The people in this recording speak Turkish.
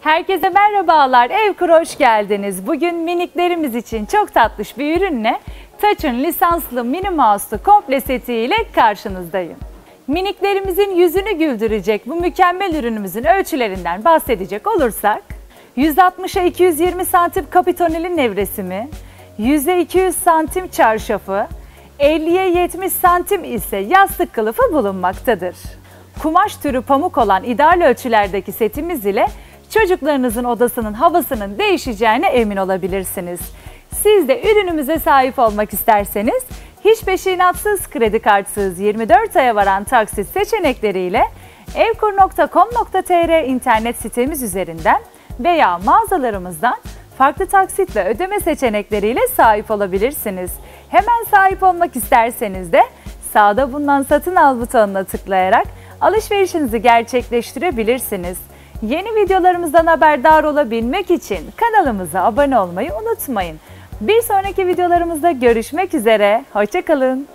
Herkese merhabalar, Evkur'a hoş geldiniz. Bugün miniklerimiz için çok tatlış bir ürünle Touch'un lisanslı Minnie Mouse'lu komple setiyle karşınızdayım. Miniklerimizin yüzünü güldürecek bu mükemmel ürünümüzün ölçülerinden bahsedecek olursak 160'a 220 santim kapitoneli nevresimi, 100'e 200 santim çarşafı, 50'ye 70 santim ise yastık kılıfı bulunmaktadır. Kumaş türü pamuk olan ideal ölçülerdeki setimiz ile çocuklarınızın odasının havasının değişeceğine emin olabilirsiniz. Siz de ürünümüze sahip olmak isterseniz hiç peşinatsız, kredi kartsız 24 aya varan taksit seçenekleriyle evkur.com.tr internet sitemiz üzerinden veya mağazalarımızdan farklı taksit ve ödeme seçenekleriyle sahip olabilirsiniz. Hemen sahip olmak isterseniz de sağda bulunan satın al butonuna tıklayarak alışverişinizi gerçekleştirebilirsiniz. Yeni videolarımızdan haberdar olabilmek için kanalımıza abone olmayı unutmayın. Bir sonraki videolarımızda görüşmek üzere, hoşça kalın.